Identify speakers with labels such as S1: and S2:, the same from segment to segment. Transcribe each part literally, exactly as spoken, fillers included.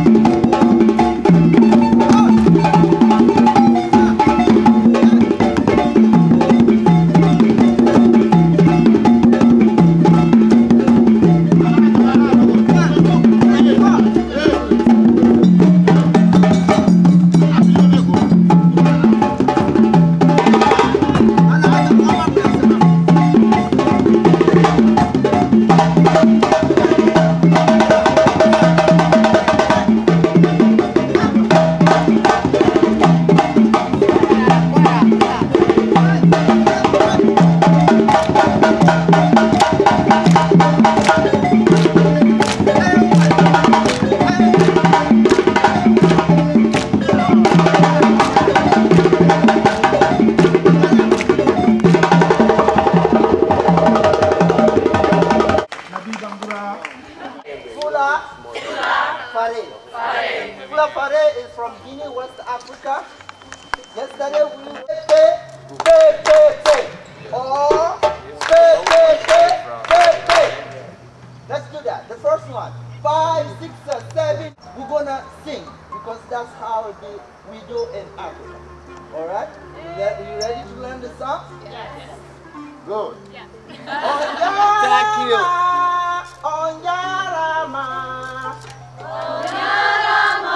S1: Is from Guinea, West Africa. Yesterday we pay, pay, pay, pay, or pay, pay, pay, pay, pay. Let's do that. The first one, five, six, or seven. We're gonna sing because that's how it be, we do in Africa. All right? Are you ready to learn the song?
S2: Yes.
S1: Good.
S2: Yeah.
S1: Thank you. Onyarama.
S2: Onyarama.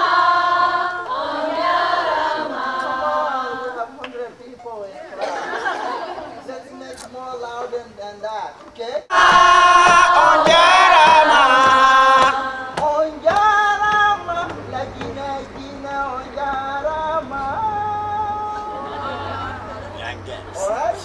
S1: Let's make more loud than, than that, okay?
S3: Onyarama,
S1: Onyarama, la Gina, Gina, Onyarama. Alright?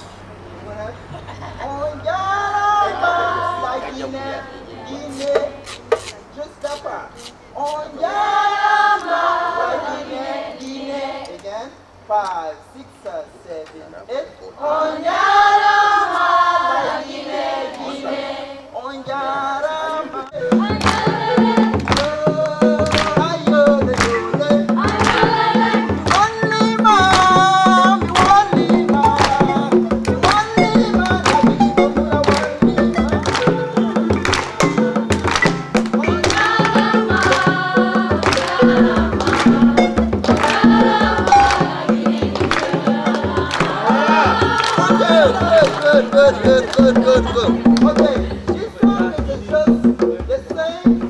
S1: Onyarama, la Gina, Gina, just that part. Onyarama, la Gina, Gina. Again, five, six, seven, eight. Onyarama, la Gina, Gina, Onyarama. Good, good, good, good, good. Okay, this song is just the same